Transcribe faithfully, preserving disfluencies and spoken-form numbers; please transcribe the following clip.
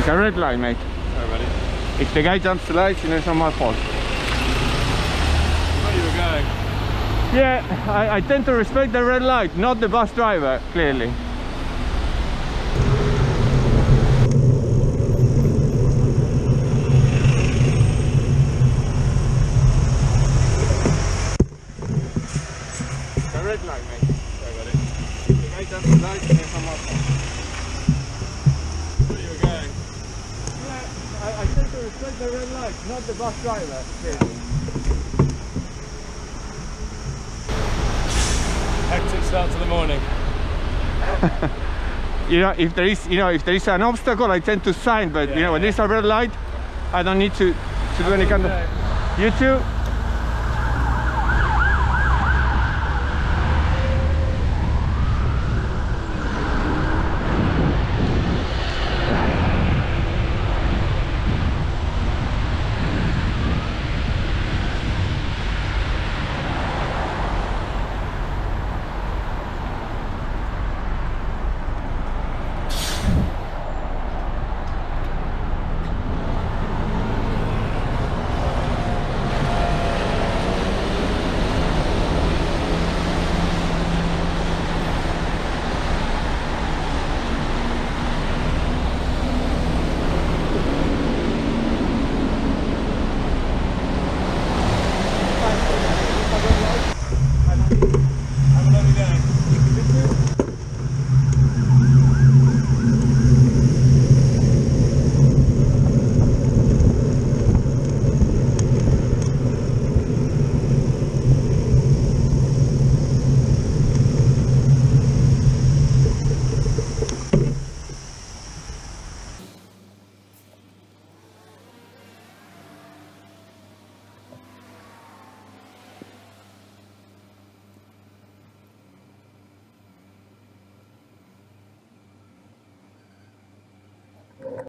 It's a red light, mate. Alright, buddy. If the guy jumps the lights, you know, it's not my fault. Where you were going? Yeah, I, I tend to respect the red light, not the bus driver, clearly. The red light, mate. Sorry, buddy. If the guy jumps the lights, you know, it's not my fault. Where you were going? Yeah, I, I tend to respect the red light, not the bus driver, clearly. Hectic start to the morning. You know, if there is, you know, if there is an obstacle, I tend to sign. But Yeah, you know, when yeah. there's a red light, I don't need to to do any kind of. You too.